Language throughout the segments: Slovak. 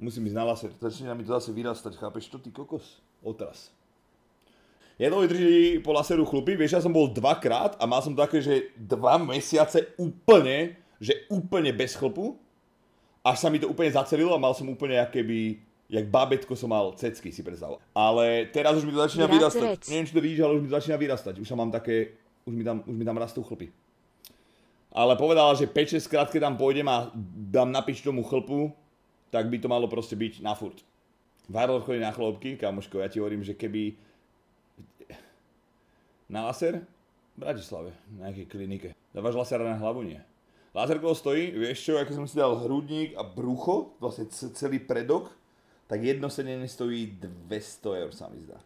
Musím ísť na laser. Začína mi to zase vyrastať, chápeš to, ty kokos? Otras. Ja to vydrží po laseru chlupy, vieš, ja som bol 2-krát a mal som také, že 2 mesiace úplne, že úplne bez chlpu. Až sa mi to úplne zacelilo a mal som úplne akéby, jak bábätko som mal cecky, si predstav. Ale teraz už mi to začína vyrastať. Neviem, či to vidíš, ale už mi to začína vyrastať. Už sa mám také, už mi tam rastú chlpy. Ale povedala, že 5-6 krát, keď tam pôjdem a dám napič tomu chlpu, tak by to malo proste byť na furt. Varlor chodí na chlopky, kamoško, ja ti hovorím, že keby na laser v Bratislave, na nejakej klinike. Dávaš lasera na hlavu? Nie. Laser koho stojí, vieš čo, ako som si dal hrudník a brucho, vlastne celý predok, tak jedno sedenie stojí 200 eur, sa mi zdá.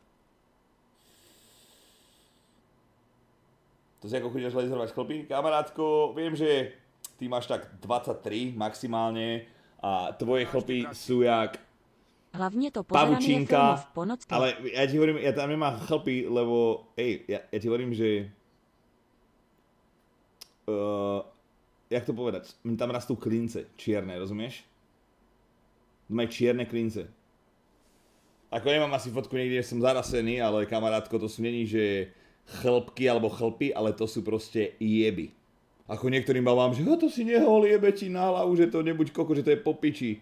To si ako chodíš laserovať chlpy? Kamarátko, viem, že ty máš tak 23 maximálne a tvoje chlpy sú jak hlavne to pozeranie filmov v ponocky. Ale ja ti hovorím, ja tam nemám chlpy, lebo ja ti hovorím, že jak to povedať, tam rastú klince čierne, rozumieš? Majú čierne klince. Ako nemám asi fotku niekde, že som zarasený, ale kamarátko, to sú není, že chlpky alebo chlpy, ale to sú proste jeby. Ako niektorým babám, že to si nehol, jebe ti na hlavu, že to nebuď koko, že to je popiči.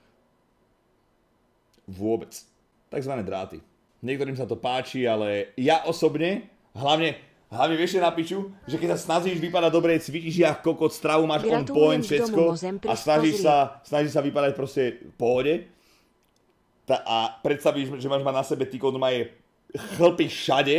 Vôbec. Takzvané dráty. Niektorým sa to páči, ale ja osobne, hlavne vieš na piču, že keď sa snažíš vypadať dobre, cvičíš jak kokot, stravu máš on point, všetko a snažíš sa vypadať proste v pohode a predstavíš, že máš mať na sebe ty kokot, je chlpy všade,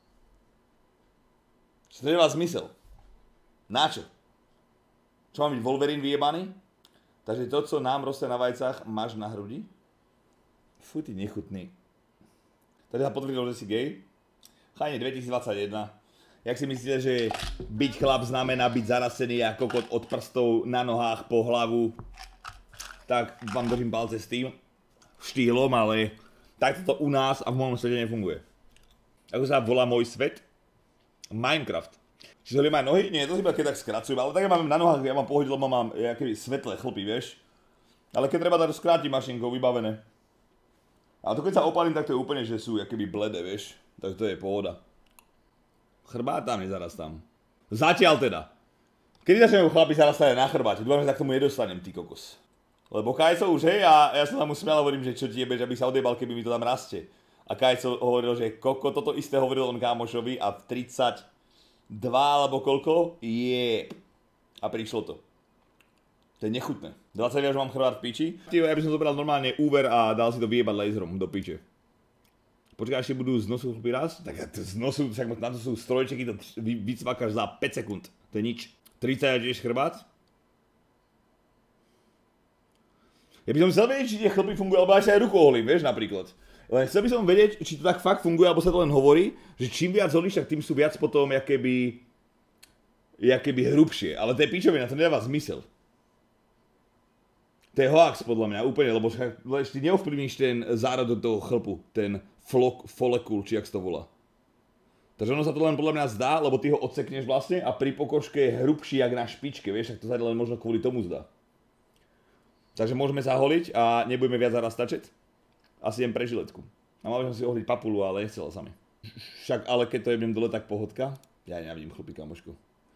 že to nemá zmysel. Na čo? Čo mám byť Wolverine vyjebaný? Takže to, co nám roste na vajcách, máš na hrudi? Fú, ty nechutný. Tady sa potvrdil, že si gay? Chajne 2021. Jak si myslíte, že byť chlap znamená byť zarasený a kokot od prstov na nohách po hlavu? Tak vám držím palce s tým štýlom, ale takto to u nás a v môjom svete nefunguje. Ako sa volá môj svet? Minecraft. Čiže hovorím aj nohy? Nie, to si iba keď tak skracujem, ale tak ja mám na nohách, ja mám pohodiť, lebo mám jaké svetlé chlpy, vieš? Ale keď treba, tak skrátim mašinkou, vybavené. Ale to keď sa opalím, tak to je úplne, že sú jakoby bledé, vieš? Tak to je pohoda. Chrbát tam nezarastám. Zatiaľ teda. Kedy začneme chlapi zarastať na chrbáte? Dúfam, že sa k tomu nedostanem, ty kokos. Lebo Kajco už, hej, a ja som tam mu smial, hovorím, že čo ti jebe, že by sa odjebal, keby mi to tam rastie. A Kajco hovoril, že koko, toto isté hovoril on kámošovi a v 32 alebo koľko je. A prišlo to. To je nechutné. 20 už mám chrbát v piči. Ja by som zobral normálne Uber a dal si to vyjebať laserom do piče. Počkaj, ešte budú z nosu chlpy raz? Tak z nosu, však na to sú strojčeky, to vycvakáš za 5 sekúnd. To je nič. 30 a tiež chrbát? Ja by som chcel vedieť, či tie chlpy fungujú, alebo aj ruku oholím, vieš, napríklad. Len chcel by som vedieť, či to tak fakt funguje, alebo sa to len hovorí, že čím viac holíš, tak tým sú viac potom jakéby hrubšie. Ale to je pičovina, to nedáva zmysel. To je hoax podľa mňa, úplne, lebo ty neovplyvníš ten zárod do toho chlpu, ten folekul, či jak to volá. Takže ono sa to len podľa mňa zdá, lebo ty ho odsekneš vlastne a pri pokožke je hrubší jak na špičke, vieš, tak to sa len možno kvôli tomu zdá. Takže môžeme sa holiť a nebudeme viac zarastačeť. Asi idem pre žiletku. A mal by som si ohliť papulu, ale nechcela sa mi. Však ale keď to jebnem dole, tak pohodka. Ja nevidím chlpy, kamošku.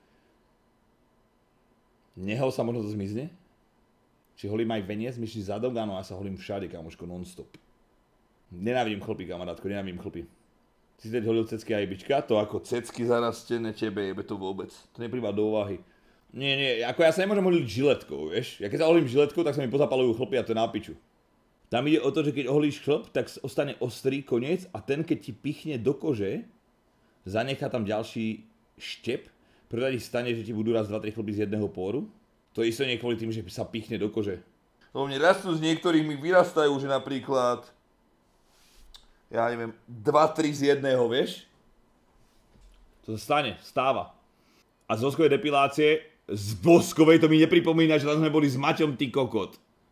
Nehol sa možno to zmizne? Či holím aj veniec, myšlíš zadok? Áno, ja sa holím všade, kamoško, non-stop. Nenávidím chlpy, kamarátko, nenávidím chlpy. Si teď holil cecky a jebička? To ako cecky zarastené tebe, jebe to vôbec. To neprýva do úvahy. Nie, ako ja sa nemôžem holiť žiletkou, vieš? Ja keď sa holím žiletkou, tak sa mi pozapalujú chlpy a to je na piču. Tam ide o to, že keď oholíš chlp, tak ostane ostrý koniec a ten, keď ti pichne do kože, zanechá tam ďalší štep, preto ti stane, že ti budú raz 2-3 chlpy z jedného póru. To isto nie kvôli tým, že sa pichne do kože. Lebo mne rastú z niektorých mi vyrastajú, že napríklad, ja neviem, 2-3 z jedného, vieš? To sa stane, stáva. A z voskovej depilácie, z voskovej to mi nepripomína, že tam sme boli s Maťom, ty kokot.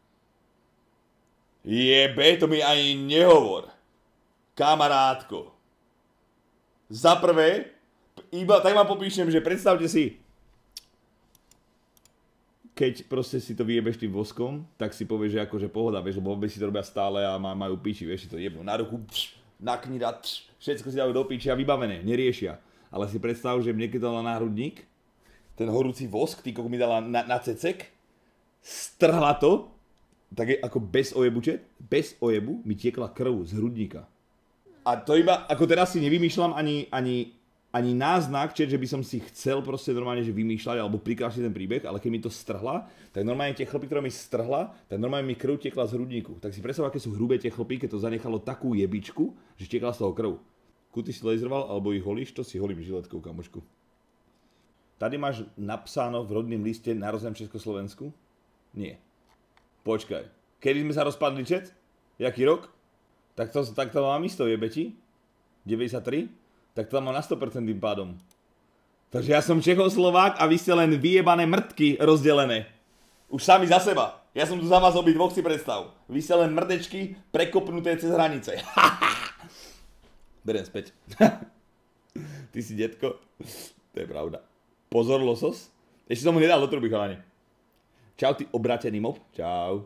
Jebe, to mi ani nehovor. Kamarátko. Za prvé, iba tak vám popíšem, že predstavte si, keď proste si to vyjebeš tým voskom, tak si povieš, že akože pohoda, vieš, lebo si to robia stále a majú piči, vieš, si to jebnú na ruku, na knira, všetko si dajú do piči a vybavené, neriešia. Ale si predstav, že mne keď dala na hrudník, ten horúci vosk, ty mi dala na cecek, strhla to, tak je ako bez ojebu mi tiekla krv z hrudníka. A to iba, ako teraz si nevymýšľam ani náznak, že by som si chcel proste normálne že vymýšľať alebo prikrášliť ten príbeh, ale keď mi to strhla, tak normálne tie chlpy, ktoré mi strhla, tak normálne mi krv tiekla z hrudníku. Tak si predstav, aké sú hrubé tie chlpy, keď to zanechalo takú jebičku, že tiekla z toho krv. Kuty si laseroval alebo ich holíš, to si holím žiletkou, kamošku. Tady máš napsáno v rodným liste narozený v Československu? Nie. Počkaj. Kedy sme sa rozpadli, čet? Jaký rok? Tak to mám isto, jebe ti? 93? Tak to mám na 100% tým pádom. Takže ja som Čechoslovák a vy ste len vyjebané mrtky rozdelené. Už sami za seba. Ja som tu za vás obidvoch, si predstav. Vy ste len mrdečky prekopnuté cez hranice. Beriem späť. Ty si detko. To je pravda. Pozor, losos. Ešte som mu nedal do truby, chalani. Čau, ty obratený mob. Čau.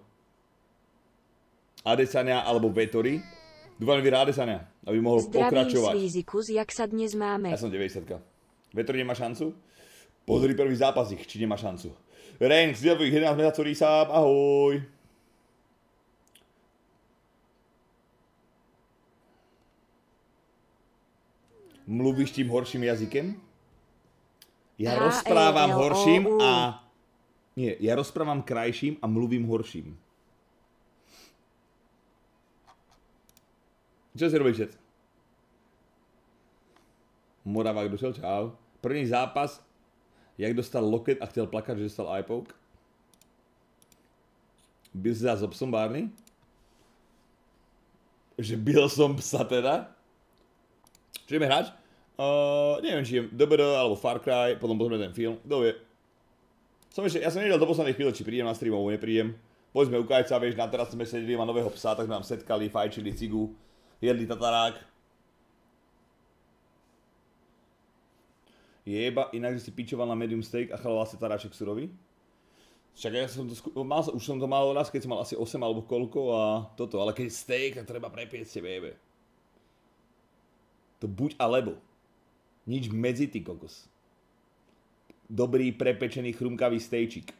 Adesania alebo Vettori. Dúfam, že Adesania, aby mohol pokračovať. Zdravím Svízikus, jak sa dnes máme? Ja som 90-ka. Vettori nemá šancu? Pozri prvý zápas ich, či nemá šancu. Reigns, zdieľových 11 mesačov sám, ahoj. Mluvíš tým horším jazykem? Ja rozprávam horším a... Nie, ja rozprávam krajším a mluvím horším. Čo si robíš, čet? Moravák došel, čau. První zápas, jak dostal loket a chtěl plakat, že dostal eye poke. Byl si zás obsom, Barney? Že byl som psa teda? Čo ideme hrať? Neviem, či je DBD alebo Far Cry, potom pozrieme ten film, kto vie. Ja som nevedel do poslednej chvíle, či prídem na stream, alebo neprídem. Boli sme u Kajca, vieš, na teraz sme sedeli, má nového psa, tak sme nám setkali, fajčili cigu, jedli tatarák. Jeba, inak si pičoval na medium steak a chaloval si taráček surový. Však ja som to už som to mal raz, keď som mal asi 8 alebo koľko a toto, ale keď steak, tak treba prepiecť tebe, jebe. To buď alebo. Nič medzi, ty kokos. Dobrý prepečený chrumkavý stejčík.